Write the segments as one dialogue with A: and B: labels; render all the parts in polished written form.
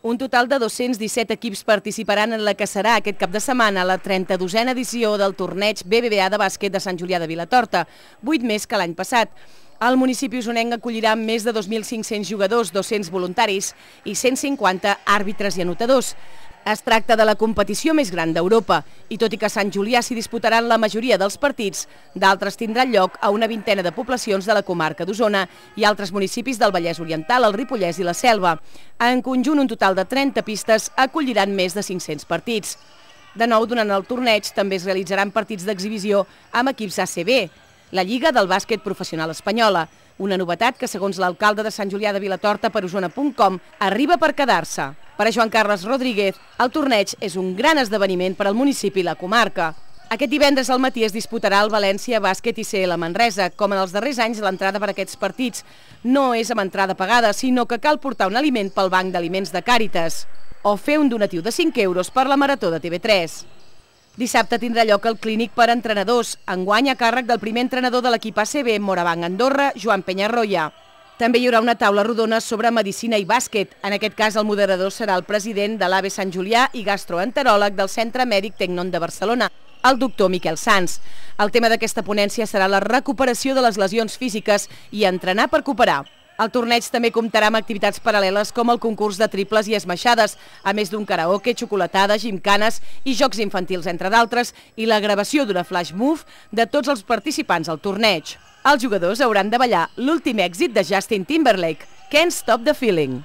A: Un total de 217 equips participaran en la que serà aquest cap de setmana la 32a edició del torneig BBVA de bàsquet de Sant Julià de Vilatorta, 8 més que l'any passat. El municipi usonenc acollirà més de 2.500 jugadors, 200 voluntaris i 150 àrbitres i anotadors. Es tracta de la competició més gran d'Europa i tot i que a Sant Julià s'hi disputaran la majoria dels partits, d'altres tindran lloc a una vintena de poblacions de la comarca d'Osona i altres municipis del Vallès Oriental, el Ripollès i la Selva. En conjunt, un total de 30 pistes acolliran més de 500 partits. De nou, durant el torneig també es realitzaran partits d'exhibició amb equips ACB, la Lliga del Bàsquet Professional Espanyola, una novetat que, segons l'alcalde de Sant Julià de Vilatorta per Osona.com, arriba per quedar-se. Per a Joan Carles Rodríguez, el torneig és un gran esdeveniment per al municipi i la comarca. Aquest divendres al matí es disputarà el València Bàsquet ICL Manresa. Com en els darrers anys, l'entrada per a aquests partits no és amb entrada pagada, sinó que cal portar un aliment pel banc d'aliments de Càritas o fer un donatiu de 5 euros per la Marató de TV3. Dissabte tindrà lloc el clínic per entrenadors, enguany a càrrec del primer entrenador de l'equip ACB Morabanc Andorra, Joan Penyarroia. També hi haurà una taula rodona sobre medicina i bàsquet. En aquest cas, el moderador serà el president de l'AVE Sant Julià i gastroenteròleg del Centre Mèdic Tecnon de Barcelona, el doctor Miquel Sans. El tema d'aquesta ponència serà la recuperació de les lesions físiques i entrenar per cooperar. El torneig també comptarà amb activitats paral·leles com el concurs de triples i esmaixades, a més d'un karaoke, xocolatada, gimcanes i jocs infantils, entre d'altres, i la gravació d'una flash move de tots els participants al torneig. Els jugadors hauran de ballar l'últim èxit de Justin Timberlake, Can't Stop the Feeling.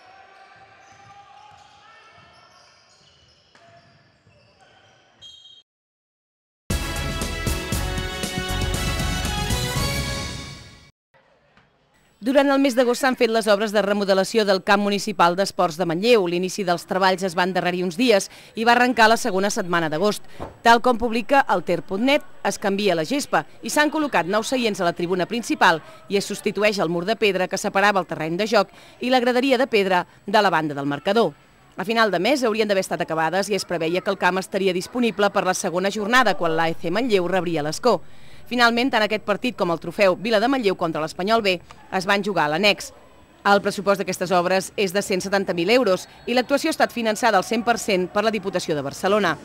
A: Durant el mes d'agost s'han fet les obres de remodelació del camp municipal d'esports de Manlleu. L'inici dels treballs es va endarrerir uns dies i va arrencar la segona setmana d'agost. Tal com publica el ter.net, es canvia la gespa i s'han col·locat nous seients a la tribuna principal i es substitueix el mur de pedra que separava el terreny de joc i la graderia de pedra de la banda del marcador. A final de mes haurien d'haver estat acabades i es preveia que el camp estaria disponible per la segona jornada, quan l'AEC Manlleu rebria l'escó. Finalment, tant aquest partit com el trofeu Vila de Manlleu contra l'Espanyol B es van jugar a l'annex. El pressupost d'aquestes obres és de 170.000 euros i l'actuació ha estat finançada al 100% per la Diputació de Barcelona.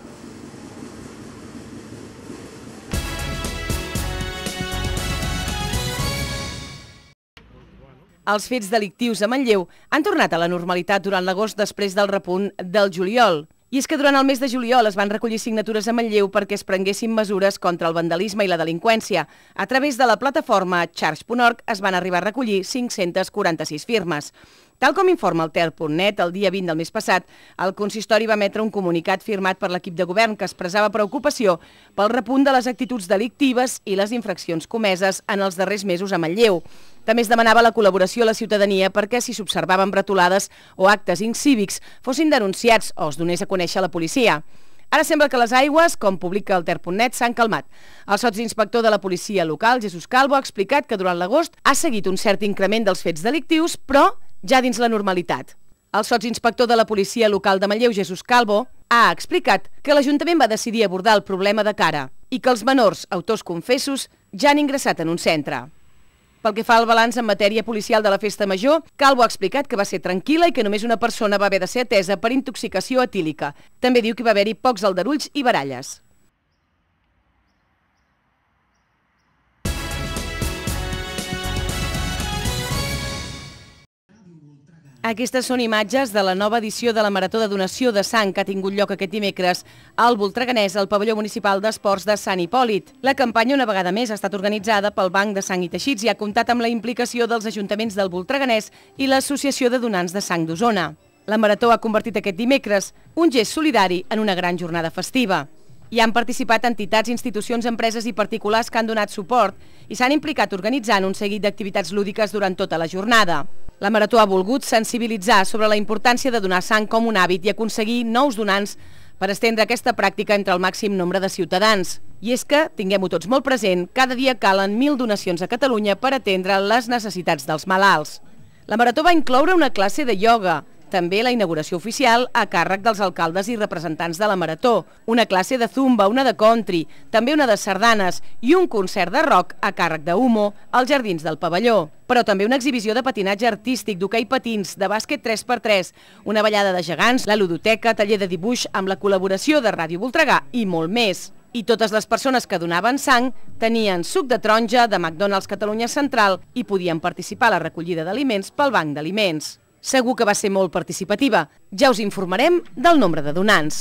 A: Els fets delictius a Manlleu han tornat a la normalitat durant l'agost després del repunt del juliol. I és que durant el mes de juliol es van recollir signatures a Manlleu perquè es prenguessin mesures contra el vandalisme i la delinqüència. A través de la plataforma Charge.org es van arribar a recollir 546 firmes. Tal com informa el ter.net, el dia 20 del mes passat, el consistori va emetre un comunicat firmat per l'equip de govern que expressava preocupació pel repunt de les actituds delictives i les infraccions comeses en els darrers mesos a Manlleu. També es demanava la col·laboració a la ciutadania perquè si s'observaven bretolades o actes incívics fossin denunciats o es donés a conèixer a la policia. Ara sembla que les aigües, com publica el ter.net, s'han calmat. El sotsinspector de la policia local, Jesús Calvo, ha explicat que durant l'agost ha seguit un cert increment dels fets delictius, però ja dins la normalitat. El sotsinspector de la policia local de Manlleu, Jesús Calvo, ha explicat que l'Ajuntament va decidir abordar el problema de cara i que els menors autors confessos ja han ingressat en un centre. Pel que fa al balanç en matèria policial de la Festa Major, Calvo ha explicat que va ser tranquil·la i que només una persona va haver de ser atesa per intoxicació etílica. També diu que va haver-hi pocs aldarulls i baralles. Aquestes són imatges de la nova edició de la Marató de Donació de Sang que ha tingut lloc aquest dimecres al Voltreganès, al pavelló municipal d'esports de Sant Hipòlit. La campanya una vegada més ha estat organitzada pel Banc de Sang i Teixits i ha comptat amb la implicació dels ajuntaments del Voltreganès i l'Associació de Donants de Sang d'Osona. La Marató ha convertit aquest dimecres un gest solidari en una gran jornada festiva. Hi han participat entitats, institucions, empreses i particulars que han donat suport i s'han implicat organitzant un seguit d'activitats lúdiques durant tota la jornada. La Marató ha volgut sensibilitzar sobre la importància de donar sang com un hàbit i aconseguir nous donants per estendre aquesta pràctica entre el màxim nombre de ciutadans. I és que, tinguem-ho tots molt present, cada dia calen 1.000 donacions a Catalunya per atendre les necessitats dels malalts. La Marató va incloure una classe de ioga, També la inauguració oficial a càrrec dels alcaldes i representants de la Marató, una classe de zumba, una de country, també una de sardanes i un concert de rock a càrrec de Humo als jardins del pavelló. Però també una exhibició de patinatge artístic, d'hoquei patins, de bàsquet 3x3, una ballada de gegants, la ludoteca, taller de dibuix amb la col·laboració de Ràdio Voltregà i molt més. I totes les persones que donaven sang tenien suc de taronja de McDonald's Catalunya Central i podien participar a la recollida d'aliments pel Banc d'Aliments. Segur que va ser molt participativa. Ja us informarem del nombre de donants.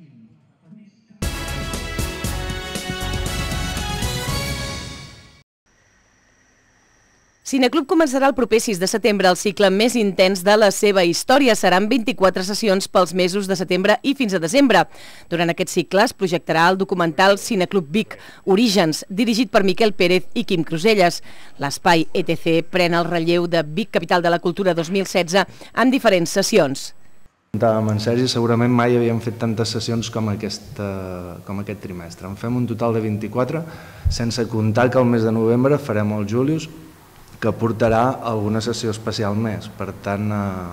A: Cineclub començarà el proper 6 de setembre el cicle més intens de la seva història. Seran 24 sessions pels mesos de setembre i fins a desembre. Durant aquest cicle es projectarà el documental Cineclub Vic, Orígens, dirigit per Miquel Pérez i Quim Cruselles. L'espai ETC pren el relleu de Vic, capital de la cultura 2016, en diferents sessions.
B: Amb en Sergi segurament mai havíem fet tantes sessions com aquest trimestre. En fem un total de 24, sense comptar que el mes de novembre farem el Julius, que portarà alguna sessió especial més. Per tant,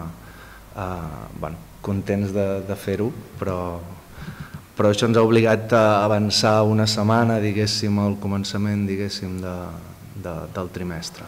B: contents de fer-ho, però això ens ha obligat a avançar una setmana, diguéssim, al començament, diguéssim, del trimestre.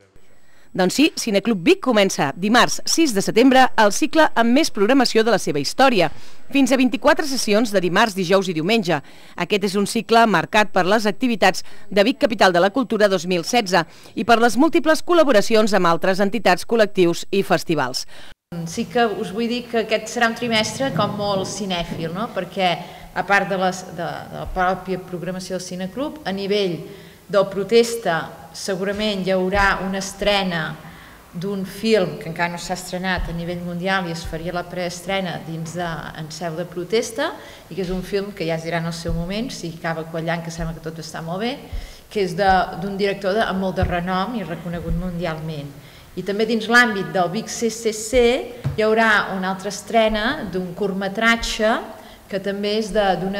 A: Doncs sí, Cineclub Vic comença dimarts 6 de setembre el cicle amb més programació de la seva història. Fins a 24 sessions de dimarts, dijous i diumenge. Aquest és un cicle marcat per les activitats de Vic Capital de la Cultura 2016 i per les múltiples col·laboracions amb altres entitats, col·lectius i festivals.
C: Sí que us vull dir que aquest serà un trimestre com molt cinèfil, no? Perquè a part de la pròpia programació del Cineclub, a nivell del protesta segurament hi haurà una estrena d'un film que encara no s'ha estrenat a nivell mundial i es faria la preestrena dins En seu de protesta, i que és un film que ja es dirà en el seu moment, si acaba quallant, que sembla que tot està molt bé, que és d'un director amb molt de renom i reconegut mundialment. I també dins l'àmbit del Vic CCC hi haurà una altra estrena d'un curtmetratge que també és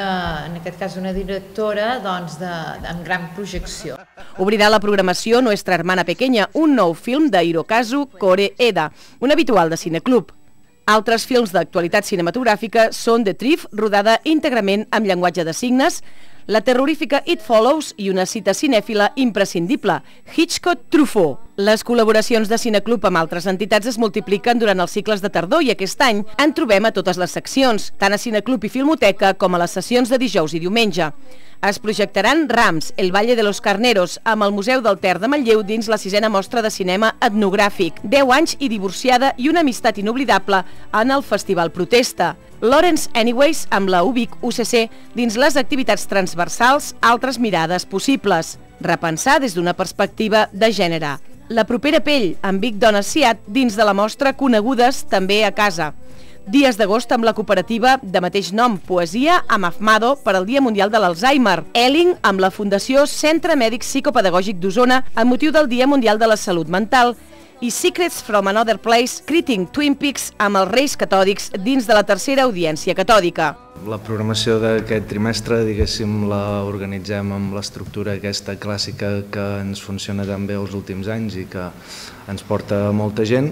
C: en aquest cas d'una directora amb gran projecció.
A: Obrirà la programació Nuestra Hermana Pequeña, un nou film de Hirokazu Koreeda, un habitual de Cineclub. Altres films d'actualitat cinematogràfica són The Thief, rodada íntegrament amb llenguatge de signes, la terrorífica It Follows i una cita cinèfila imprescindible, Hitchcock Truffaut. Les col·laboracions de Cineclub amb altres entitats es multipliquen durant els cicles de tardor i aquest any en trobem a totes les seccions, tant a Cineclub i Filmoteca com a les sessions de dijous i diumenge. Es projectaran Rams, El Valle de los Carneros, amb el Museu del Ter de Manlleu dins la 6a mostra de cinema etnogràfic, 10 anys i divorciada i una amistat inoblidable en el Festival Protesta. Lawrence Anyways amb la UVic UCC dins les activitats transversals, altres mirades possibles. Repensar des d'una perspectiva de gènere. La propera pell amb Vic Dones Siat dins de la mostra Conegudes també a casa. Dies d'agost amb la cooperativa de mateix nom, Poesia amb Afmado per al Dia Mundial de l'Alzheimer. Elling amb la Fundació Centre Mèdic Psicopedagògic d'Osona amb motiu del Dia Mundial de la Salut Mental. I Secrets from Another Place, Critic Twin Peaks amb els Reis Catòdics dins de la tercera audiència catòdica.
B: La programació d'aquest trimestre, diguéssim, la organitzem amb l'estructura aquesta clàssica que ens funciona tan bé els últims anys i que ens porta molta gent.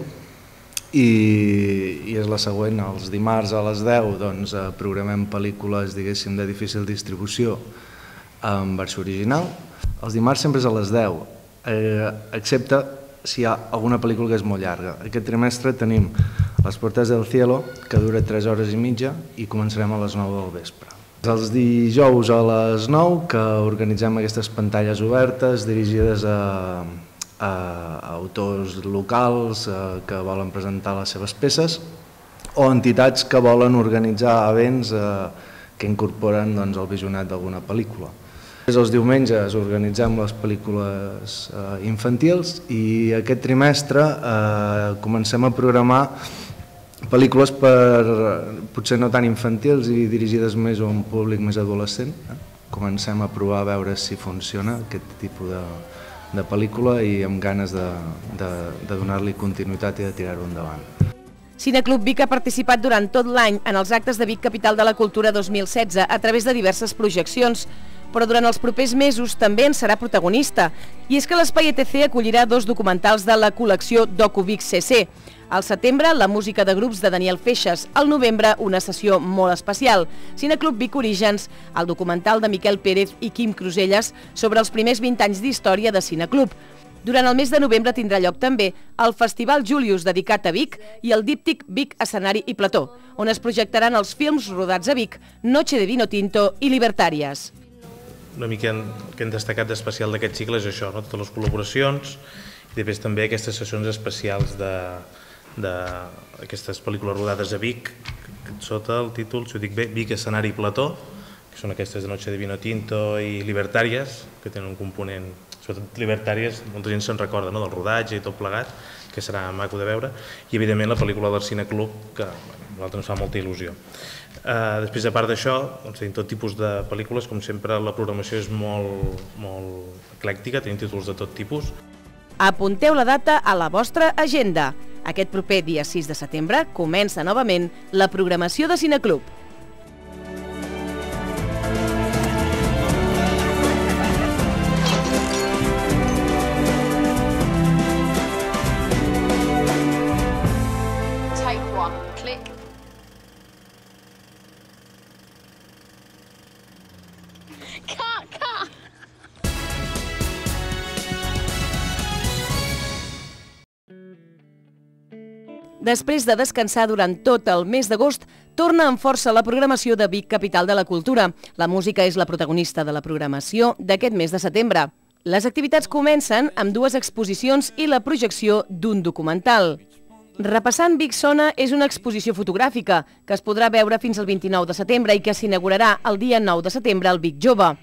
B: I és la següent, els dimarts a les 10 programem pel·lícules, diguéssim, de difícil distribució en versió original. Els dimarts sempre és a les 10, excepte si hi ha alguna pel·lícula que és molt llarga. Aquest trimestre tenim Les Puertas del Cielo, que dura 3 hores i mitja, i començarem a les 9 del vespre. Els dijous a les 9 que organitzem aquestes pantalles obertes dirigides a autors locals que volen presentar les seves peces o entitats que volen organitzar events que incorporen el visionat d'alguna pel·lícula. Els diumenges organitzem les pel·lícules infantils i aquest trimestre comencem a programar pel·lícules potser no tan infantils i dirigides més a un públic més adolescent. Comencem a provar a veure si funciona aquest tipus de pel·lícula i amb ganes de donar-li continuïtat i de tirar-ho endavant.
A: Cineclub Vic ha participat durant tot l'any en els actes de Vic Capital de la Cultura 2016 a través de diverses projeccions, però durant els propers mesos també en serà protagonista. I és que l'Espai ETC acollirà 2 documentals de la col·lecció DocuVic CC. Al setembre, la música de grups de Daniel Feixes. Al novembre, una sessió molt especial. Cineclub Vic Orígens, el documental de Miquel Pérez i Quim Cruselles sobre els primers 20 anys d'història de Cineclub. Durant el mes de novembre tindrà lloc també el Festival Julius dedicat a Vic i el díptic Vic, escenari i plató, on es projectaran els films rodats a Vic, Noche de Vino Tinto i Libertàries.
D: Una mica que hem destacat d'especial d'aquest cicle és això, totes les col·laboracions i després també aquestes sessions especials d'aquestes pel·lícules rodades a Vic, sota el títol, si ho dic bé, Vic, escenari i plató, que són aquestes de Noche de Vino Tinto i Libertàries, que tenen un component, sobretot Libertàries, molta gent se'n recorda del rodatge i tot plegat, que serà maco de veure, i evidentment la pel·lícula del Cineclub, que a nosaltres ens fa molta il·lusió. Després, a part d'això, tenim tot tipus de pel·lícules, com sempre la programació és molt eclèctica, tenim títols de tot tipus.
A: Apunteu la data a la vostra agenda. Aquest proper dia 6 de setembre comença novament la programació de Cineclub. Després de descansar durant tot el mes d'agost, torna amb força la programació de Vic, capital de la cultura. La música és la protagonista de la programació d'aquest mes de setembre. Les activitats comencen amb 2 exposicions i la projecció d'un documental. Repassant Vic Sona és una exposició fotogràfica que es podrà veure fins al 29 de setembre i que s'inaugurarà el dia 9 de setembre al Vic Jove.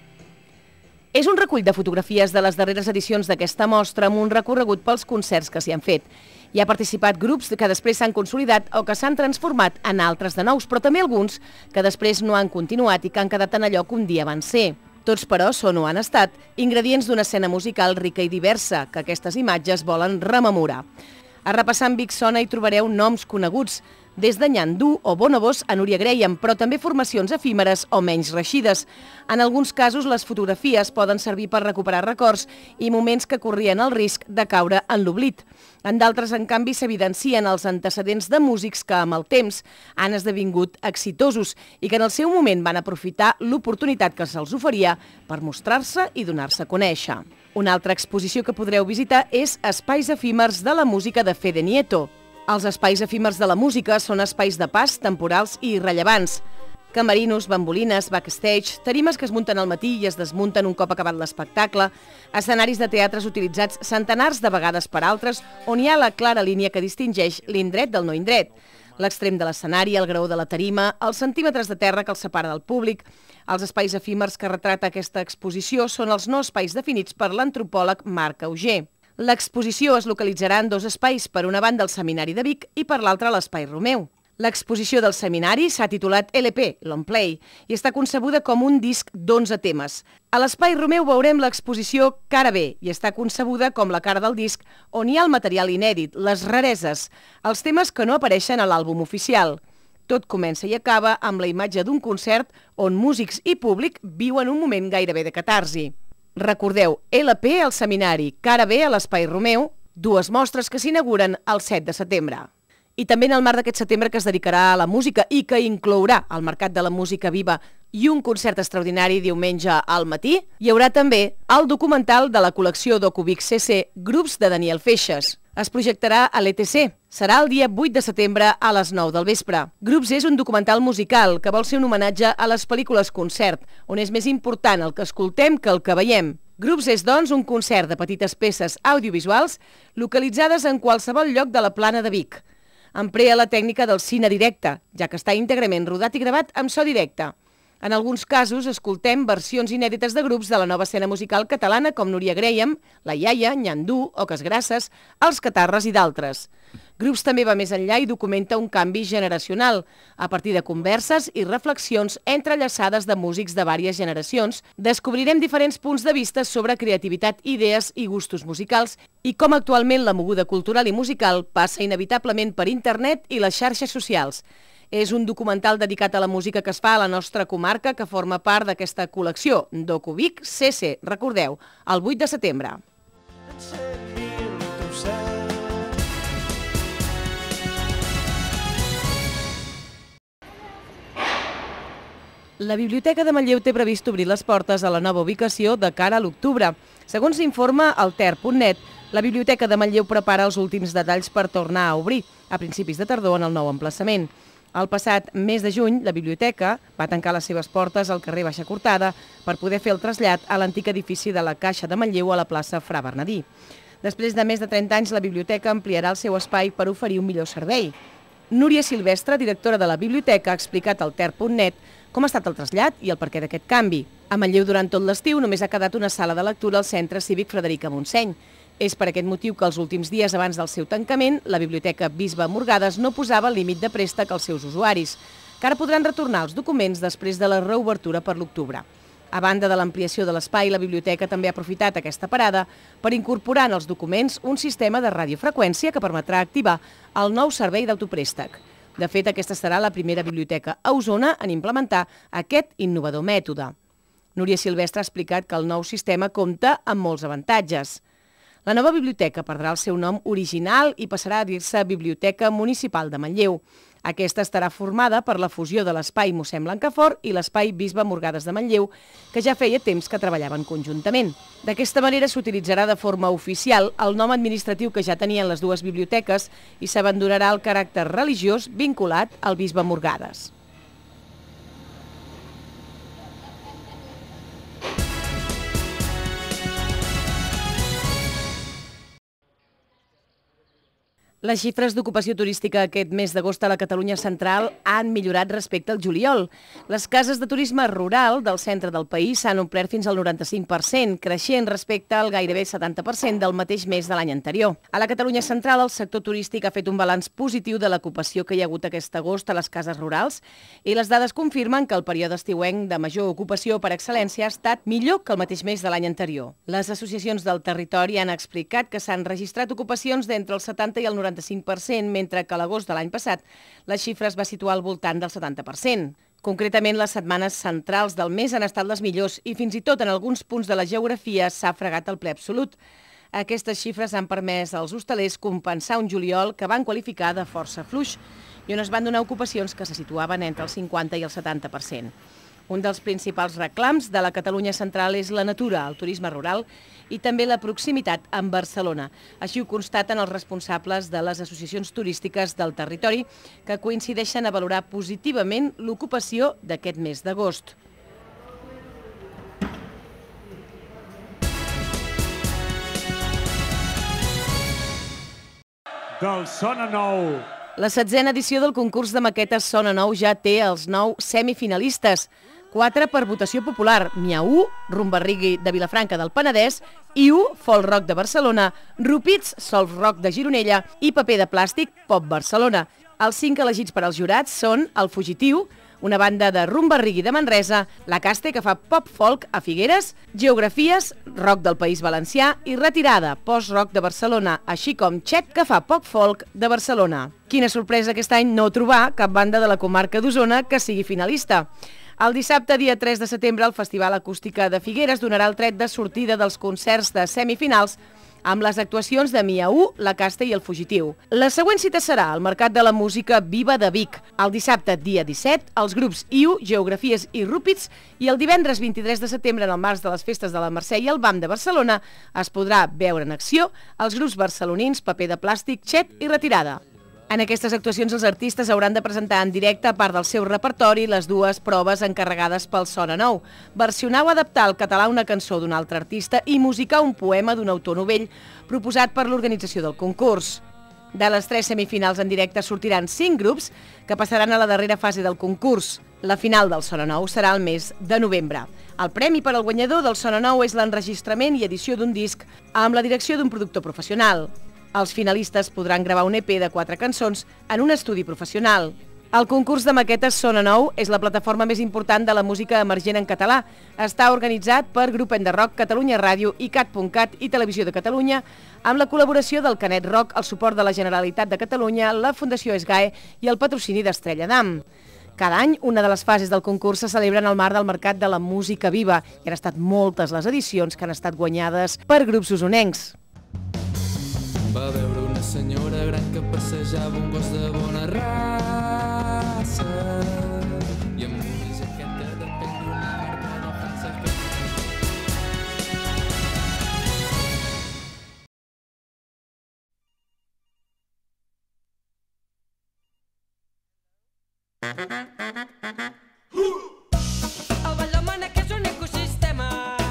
A: És un recull de fotografies de les darreres edicions d'aquesta mostra amb un recorregut pels concerts que s'hi han fet. Hi ha participat grups que després s'han consolidat o que s'han transformat en altres de nous, però també alguns que després no han continuat i que han quedat en allò que un dia van ser. Tots, però, són o han estat ingredients d'una escena musical rica i diversa que aquestes imatges volen rememorar. A Repassant Vic Sona hi trobareu noms coneguts, des de Nyandú o Bonobos a Núria Graham, però també formacions efímeres o menys reixides. En alguns casos, les fotografies poden servir per recuperar records i moments que corrien el risc de caure en l'oblit. En d'altres, en canvi, s'evidencien els antecedents de músics que, amb el temps, han esdevingut exitosos i que en el seu moment van aprofitar l'oportunitat que se'ls oferia per mostrar-se i donar-se a conèixer. Una altra exposició que podreu visitar és Espais efímers de la música de Fede Nieto. Els espais efímers de la música són espais de pas, temporals i irrellevants. Camerinos, bambolines, backstage, tarimes que es munten al matí i es desmunten un cop acabat l'espectacle, escenaris de teatres utilitzats centenars de vegades per altres, on hi ha la clara línia que distingeix l'indret del no indret. L'extrem de l'escenari, el graó de la tarima, els centímetres de terra que els separa del públic. Els espais efímers que retrata aquesta exposició són els no espais definits per l'antropòleg Marc Auger. L'exposició es localitzarà en 2 espais, per una banda el Seminari de Vic i per l'altra l'Espai Romeu. L'exposició del seminari s'ha titulat LP, Long Play, i està concebuda com un disc d'11 temes. A l'Espai Romeu veurem l'exposició Cara B, i està concebuda com la cara del disc, on hi ha el material inèdit, les rareses, els temes que no apareixen a l'àlbum oficial. Tot comença i acaba amb la imatge d'un concert on músics i públic viuen un moment gairebé de catarsi. Recordeu, LP al Seminari, Cara B a l'Espai Romeu, 2 mostres que s'inauguren el 7 de setembre. I també en el marc d'aquest setembre que es dedicarà a la música i que inclourà el Mercat de la Música Viva i un concert extraordinari diumenge al matí, hi haurà també el documental de la col·lecció DocuVic CC Grups de Daniel Feixes. Es projectarà a l'ETC. Serà el dia 8 de setembre a les 9 del vespre. Grups és un documental musical que vol ser un homenatge a les pel·lícules concert, on és més important el que escoltem que el que veiem. Grups és, doncs, un concert de petites peces audiovisuals localitzades en qualsevol lloc de la plana de Vic. Emprea la tècnica del cine directe, ja que està íntegrament rodat i gravat amb so directe. En alguns casos escoltem versions inèdites de grups de la nova escena musical catalana com Núria Graham, La Iaia, Nyandú, Oques Grasses, Els Catarres i d'altres. Grups també va més enllà i documenta un canvi generacional, a partir de converses i reflexions entrellaçades de músics de diverses generacions. Descobrirem diferents punts de vista sobre creativitat, idees i gustos musicals i com actualment la moguda cultural i musical passa inevitablement per internet i les xarxes socials. És un documental dedicat a la música que es fa a la nostra comarca que forma part d'aquesta col·lecció DocuVic CC, recordeu, el 8 de setembre. La Biblioteca de Manlleu té previst obrir les portes a la nova ubicació de cara a l'octubre. Segons informa el ter.net, la Biblioteca de Manlleu prepara els últims detalls per tornar a obrir, a principis de tardor, en el nou emplaçament. El passat mes de juny, la biblioteca va tancar les seves portes al carrer Baixa Cortada per poder fer el trasllat a l'antic edifici de la Caixa de Manlleu a la plaça Fra Bernadí. Després de més de 30 anys, la biblioteca ampliarà el seu espai per oferir un millor servei. Núria Silvestre, directora de la biblioteca, ha explicat al ter.net com ha estat el trasllat i el perquè d'aquest canvi. A Manlleu, durant tot l'estiu, només ha quedat una sala de lectura al Centre Cívic Frederica Montseny. És per aquest motiu que els últims dies abans del seu tancament, la Biblioteca Bisbe Morgades no posava límit de préstec als seus usuaris, que ara podran retornar els documents després de la reobertura per l'octubre. A banda de l'ampliació de l'espai, la biblioteca també ha aprofitat aquesta parada per incorporar en els documents un sistema de radiofreqüència que permetrà activar el nou servei d'autopréstec. De fet, aquesta serà la primera biblioteca a Osona en implementar aquest innovador mètode. Núria Silvestre ha explicat que el nou sistema compta amb molts avantatges. La nova biblioteca perdrà el seu nom original i passarà a dir-se Biblioteca Municipal de Manlleu. Aquesta estarà formada per la fusió de l'espai Mossèn Blancafort i l'espai Bisbe Morgades de Manlleu, que ja feia temps que treballaven conjuntament. D'aquesta manera s'utilitzarà de forma oficial el nom administratiu que ja tenien les dues biblioteques i s'abandonarà el caràcter religiós vinculat al Bisbe Morgades. Les xifres d'ocupació turística aquest mes d'agost a la Catalunya central han millorat respecte al juliol. Les cases de turisme rural del centre del país s'han omplert fins al 95%, creixent respecte al gairebé 70% del mateix mes de l'any anterior. A la Catalunya central, el sector turístic ha fet un balanç positiu de l'ocupació que hi ha hagut aquest agost a les cases rurals i les dades confirmen que el període estiuenc de major ocupació per excel·lència ha estat millor que el mateix mes de l'any anterior. Les associacions del territori han explicat que s'han registrat ocupacions d'entre el 70 i el 95%, mentre que a l'agost de l'any passat la xifra es va situar al voltant del 70%. Concretament, les setmanes centrals del mes han estat les millors i fins i tot en alguns punts de la geografia s'ha fregat el ple absolut. Aquestes xifres han permès als hostalers compensar un juliol que van qualificar de força fluix i on es van donar ocupacions que se situaven entre el 50 i el 70%. Un dels principals reclams de la Catalunya central és la natura, el turisme rural i també la proximitat amb Barcelona. Així ho constaten els responsables de les associacions turístiques del territori que coincideixen a valorar positivament l'ocupació d'aquest mes d'agost.
E: Del Sona Nou.
A: La 7a edició del concurs de maquetes Sona Nou ja té els 9 semifinalistes. 4 per votació popular, Miau, Rumbarrigui de Vilafranca del Penedès, IU, Folk Rock de Barcelona, Rupits, Soft Rock de Gironella i Paper de Plàstic, Pop Barcelona. Els 5 elegits per als jurats són El Fugitiu, una banda de Rumbarrigui de Manresa, La Caste, que fa pop folk a Figueres, Geografies, rock del País Valencià i Retirada, post-rock de Barcelona, així com Xet, que fa pop folk de Barcelona. Quina sorpresa aquest any no trobar cap banda de la comarca d'Osona que sigui finalista. El dissabte, dia 3 de setembre, el Festival Acústica de Figueres donarà el tret de sortida dels concerts de semifinals amb les actuacions de Miau, La Caste i El Fugitiu. La següent cita serà al Mercat de la Música Viva de Vic. El dissabte, dia 17, els grups IU, Geografies i Rupits, i el divendres 23 de setembre, en el març de les festes de la Mercè i el BAM de Barcelona, es podrà veure en acció els grups barcelonins Paper de Plàstic, Xet i Retirada. En aquestes actuacions els artistes hauran de presentar en directe, a part del seu repertori, les dues proves encarregades pel Sona Nou. Versionar o adaptar al català una cançó d'un altre artista i musicar un poema d'un autor novell proposat per l'organització del concurs. De les 3 semifinals en directe sortiran 5 grups que passaran a la darrera fase del concurs. La final del Sona Nou serà el mes de novembre. El premi per al guanyador del Sona Nou és l'enregistrament i edició d'un disc amb la direcció d'un productor professional. Els finalistes podran gravar un EP de 4 cançons en un estudi professional. El concurs de maquetes Sona Nou és la plataforma més important de la música emergent en català. Està organitzat per Grup Enderrock, Catalunya Ràdio, ICAT.cat i Televisió de Catalunya, amb la col·laboració del Canet Rock, el suport de la Generalitat de Catalunya, la Fundació SGAE i el patrocini d'Estrella Damm. Cada any, una de les fases del concurs se celebra en el marc del Mercat de la Música Viva i han estat moltes les edicions que han estat guanyades per grups osonencs.
F: Va veure una senyora gran que passejava un gos de bona raça i amb una jaqueta de
G: El Vall del Mànec és un ecosistema.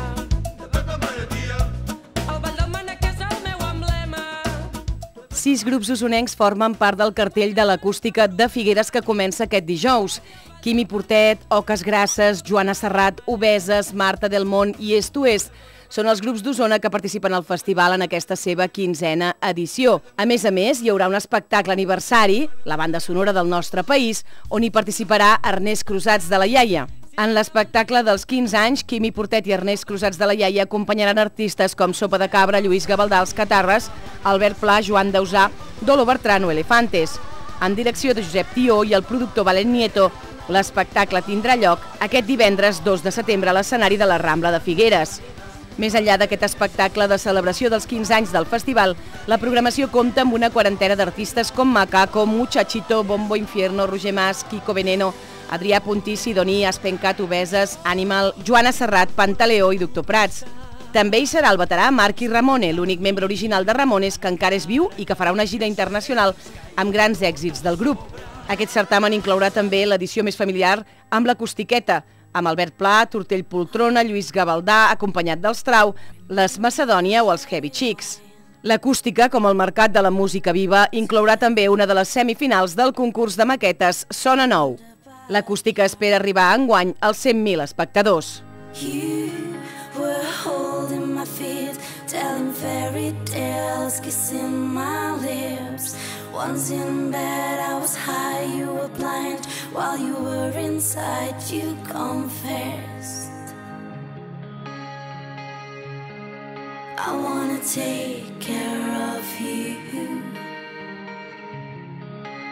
G: El Vall del Mànec és el meu emblema.
A: 6 grups usonencs formen part del cartell de l'acústica de Figueres que comença aquest dijous. Quimi Portet, Oques Grasses, Joana Serrat, Obeses, Marta del Mont i Est Oest són els grups d'Osona que participen al festival en aquesta seva 15a edició. A més, hi haurà un espectacle aniversari, la banda sonora del nostre país, on hi participarà Ernest Crusats de la Iaia. En l'espectacle dels 15 anys, Quimi Portet i Ernest Crusats de la Iaia acompanyaran artistes com Sopa de Cabra, Lluís Gavaldà, els Catarres, Albert Pla, Joan Dausà, Dolo Bertran o Elefantes. En direcció de Josep Tió i el productor Valent Nieto, l'espectacle tindrà lloc aquest divendres 2 de setembre a l'escenari de la Rambla de Figueres. Més enllà d'aquest espectacle de celebració dels 15 anys del festival, la programació compta amb una quarantena d'artistes com Macaco, Muchachito, Bombo Infierno, Roger Mas, Kiko Veneno, Adrià Puntí, Sidoní, Aspencat, Obeses, Animal, Joana Serrat, Pantaleó i Doctor Prats. També hi serà el veterà Marky Ramone, l'únic membre original de Ramones que encara és viu i que farà una gira internacional amb grans èxits del grup. Aquest certamen inclourà també l'edició més familiar amb l'Acostiqueta, amb Albert Pla, Tortell Poltrona, Lluís Gavaldà, acompanyat dels Trau, les Macedònia o els Heavy Chicks. L'acústica, com el mercat de la música viva, inclourà també una de les semifinals del concurs de maquetes Sona Nou. L'acústica espera arribar enguany als 100.000 espectadors.
H: You were holding my feet, telling fairy tales, kissing my lips. Once in bed I was high, you were blind. While you were inside, you confessed. I wanna take care of you.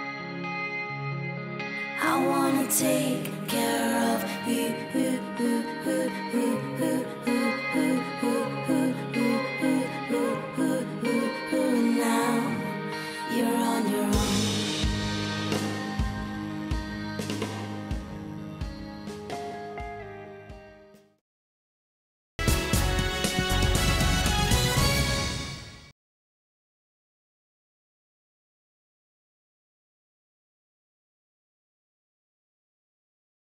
H: I wanna take care of you.